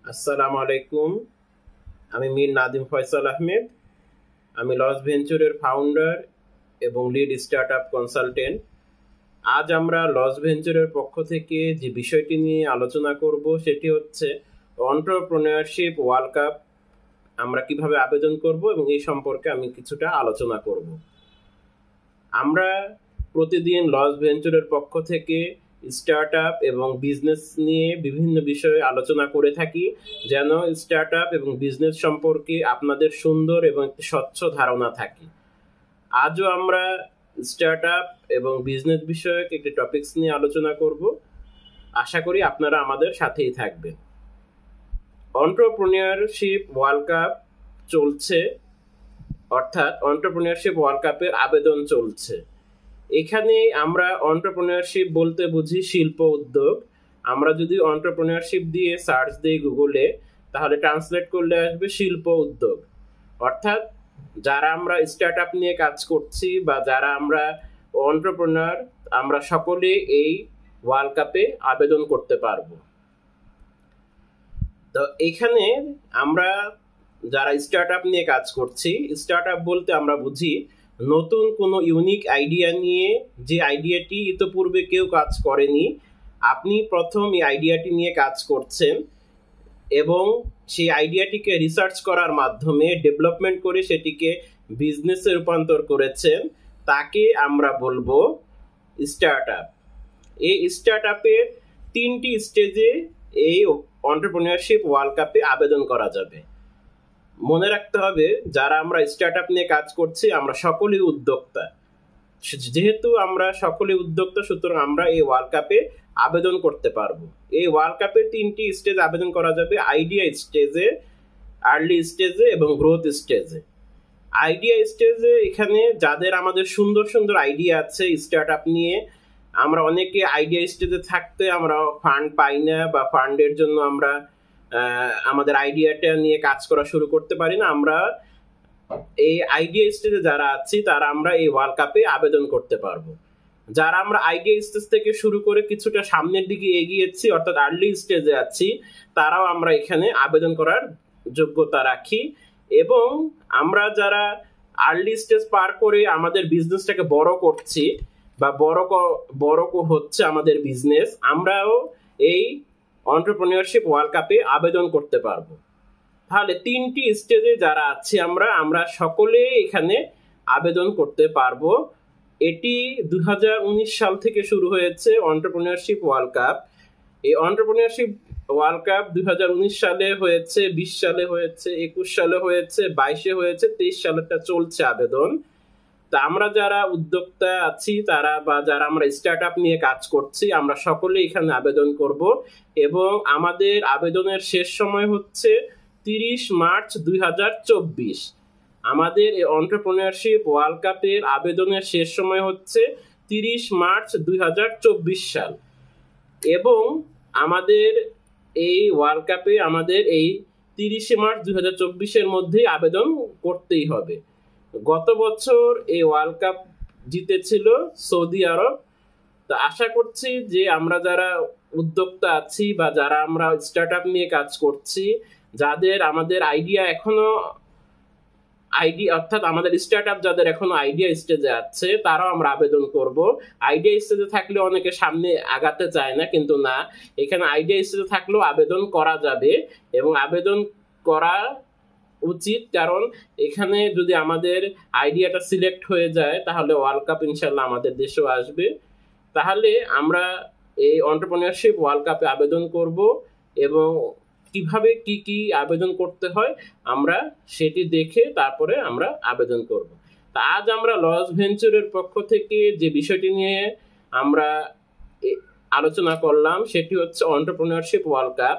আসসালামু আলাইকুম। আমি মীর নাদিম ফয়সাল আহমেদ। আমি লস ভেঞ্চুরের ফাউন্ডার এবং লিড স্টার্টআপ কনসালটেন্ট। আজ আমরা লস ভেঞ্চুরের পক্ষ থেকে যে বিষয়টি নিয়ে আলোচনা করব সেটি হচ্ছে এন্ট্রপ্রেনিউরশিপ ওয়ার্ল্ড কাপ আমরা কিভাবে আবেদন করব এবং এই সম্পর্কে আমি কিছুটা আলোচনা করব। আমরা প্রতিদিন লস ভেঞ্চুরের পক্ষ থেকে স্টার্টআপ এবং বিজনেস নিয়ে বিভিন্ন বিষয়ে আলোচনা করে থাকি, যেন স্টার্টআপ এবং বিজনেস সম্পর্কে আপনাদের সুন্দর এবং একটি স্বচ্ছ ধারণা থাকে। আজও আমরা স্টার্টআপ এবং বিজনেস বিষয়ক একটি টপিকস নিয়ে আলোচনা করব। আশা করি আপনারা আমাদের সাথেই থাকবেন। এন্ট্রপ্রেনিউরশিপ ওয়ার্ল্ড কাপ চলছে, অর্থাৎ এন্ট্রপ্রেনিউরশিপ ওয়ার্ল্ড কাপের আবেদন চলছে। এখানে আমরা এন্ট্রপ্রেনিউরশিপ বলতে বুঝি শিল্প উদ্যোগ। আমরা যদি এন্ট্রপ্রেনিউরশিপ দিয়ে সার্চ দিই গুগলে, তাহলে ট্রান্সলেট করলে আসবে শিল্প উদ্যোগ। অর্থাৎ যারা আমরা স্টার্টআপ নিয়ে কাজ করছি বা যারা আমরা এন্ট্রপ্রেনিউর, আমরা সকলে এই ওয়ার্ল্ড কাপে আবেদন করতে পারবো। তো এখানে আমরা যারা স্টার্টআপ নিয়ে কাজ করছি, স্টার্টআপ বলতে আমরা বুঝি নতুন কোনো ইউনিক আইডিয়া নিয়ে, যে আইডিয়াটি ইতোপূর্বে কেউ কাজ করেনি, আপনি প্রথম এই আইডিয়াটি নিয়ে কাজ করছেন এবং সেই আইডিয়াটিকে রিসার্চ করার মাধ্যমে ডেভেলপমেন্ট করে সেটিকে বিজনেসে রূপান্তর করেছেন, তাকে আমরা বলবো স্টার্টআপ। এই স্টার্টআপের 3টি স্টেজে এই এন্ট্রপ্রেনিউরশিপ ওয়ার্ল্ড কাপে আবেদন করা যাবে। মনে রাখতে হবে, যারা আমরা স্টার্টআপ নিয়ে কাজ করছি আমরা সকলেই উদ্যোক্তা। যেহেতু আমরা সকলে উদ্যোক্তা, সুতরাং আমরা এই ওয়ার্ল্ড কাপে আবেদন করতে পারবো। এই ওয়ার্ল্ড কাপে 3টি স্টেজ আবেদন করা যাবে: আইডিয়া স্টেজে, আর্লি স্টেজে এবং গ্রোথ স্টেজে। আইডিয়া স্টেজে এখানে যাদের আমাদের সুন্দর সুন্দর আইডিয়া আছে স্টার্টআপ নিয়ে, আমরা অনেকে আইডিয়া স্টেজে থাকতে আমরা ফান্ড পাই না বা ফান্ডের জন্য আমরা আমাদের আইডিয়াটা নিয়ে কাজ করা শুরু করতে পারি না। আমরা এই আইডিয়া স্টেজে যারা আছি তারা আমরা এই ওয়ার্ল্ড কাপে আবেদন করতে পারবো। যারা আমরা আইডিয়া স্টেজ থেকে শুরু করে কিছুটা সামনের দিকে এগিয়েছি, অর্থাৎ আর্লি স্টেজে আছি, তারাও আমরা এখানে আবেদন করার যোগ্যতা রাখি। এবং আমরা যারা আর্লি স্টেজ পার করে আমাদের বিজনেসটাকে বড় করছি বা বড় হচ্ছে আমাদের বিজনেস, আমরাও এই এন্ট্রপ্রেনিউরশিপ ওয়ার্ল্ড কাপে আবেদন করতে পারবো। তাহলে 3টি স্টেজে যারা আছি আমরা সকলে এখানে আবেদন করতে পারবো। এটি 2019 সাল থেকে শুরু হয়েছে এন্ট্রপ্রেনিউরশিপ ওয়ার্ল্ড কাপ। এই এন্ট্রপ্রেনিউরশিপ ওয়ার্ল্ড কাপ 2019 সালে হয়েছে, 20 সালে হয়েছে, 21 সালে হয়েছে, 22-এ হয়েছে, 23 সালেরটা চলছে আবেদন। তা আমরা যারা উদ্যোক্তা আছি তারা বা যারা আমরা স্টার্টআপ নিয়ে কাজ করছি, আমরা সকলে এখানে আবেদন করব। এবং আমাদের আবেদনের শেষ সময় হচ্ছে 30 মার্চ 2024। আমাদের এই এন্ট্রপ্রেনিউরশিপ ওয়ার্ল্ড কাপের আবেদনের শেষ সময় হচ্ছে 30 মার্চ 2024 সাল। এবং আমাদের এই ওয়ার্ল্ড কাপে আমাদের এই 30 মার্চ 2024-এর মধ্যে আবেদন করতেই হবে। গত বছর এই ওয়ার্ল্ড কাপ জিতেছিল সৌদি আরব। তো আশা করছি যে আমরা যারা উদ্যোক্তা আছি বা যারা আমরা স্টার্টআপ নিয়ে কাজ করছি, যাদের আমাদের আইডিয়া এখনো অর্থাৎ আমাদের স্টার্টআপ যাদের এখনো আইডিয়া স্টেজে আছে, তারাও আমরা আবেদন করব। আইডিয়া স্টেজে থাকলে অনেকে সামনে আগাতে চায় না, কিন্তু না, এখানে আইডিয়া স্টেজে থাকলেও আবেদন করা যাবে এবং আবেদন করা উচিত। কারণ এখানে যদি আমাদের আইডিয়াটা সিলেক্ট হয়ে যায় তাহলে ওয়ার্ল্ড কাপ ইনশাল্লাহ আমাদের দেশেও আসবে। তাহলে আমরা এই এন্ট্রপ্রেনিউরশিপ ওয়ার্ল্ড কাপে আবেদন করব এবং কিভাবে কি আবেদন করতে হয় আমরা সেটি দেখে তারপরে আমরা আবেদন করব। তা আজ আমরা লস ভেঞ্চুরের পক্ষ থেকে যে বিষয়টি নিয়ে আমরা আলোচনা করলাম সেটি হচ্ছে এন্ট্রপ্রেনিউরশিপ ওয়ার্ল্ড কাপ।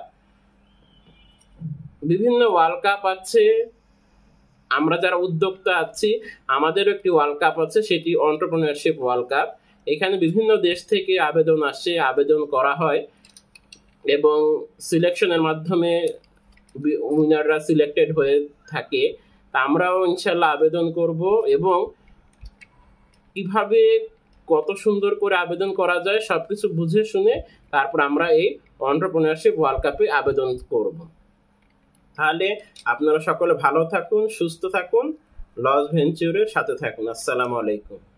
বিভিন্ন ওয়ার্ল্ড কাপ আছে, আমরা যারা উদ্যোক্তা আছি আমাদেরও একটি ওয়ার্ল্ড কাপ আছে, সেটি এন্ট্রপ্রেনিউরশিপ ওয়ার্ল্ড কাপ। এখানে বিভিন্ন দেশ থেকে আবেদন আসে, আবেদন করা হয় এবং সিলেকশনের মাধ্যমে উইনাররা সিলেক্টেড হয়ে থাকে। তা আমরাও ইনশাল্লাহ আবেদন করব এবং কিভাবে কত সুন্দর করে আবেদন করা যায় সবকিছু বুঝে শুনে তারপর আমরা এই এন্ট্রপ্রেনিউরশিপ ওয়ার্ল্ড কাপে আবেদন করব। তাহলে আপনারা সকলে ভালো থাকুন, সুস্থ থাকুন, লস ভেঞ্চুরের সাথে থাকুন। আসসালামু আলাইকুম।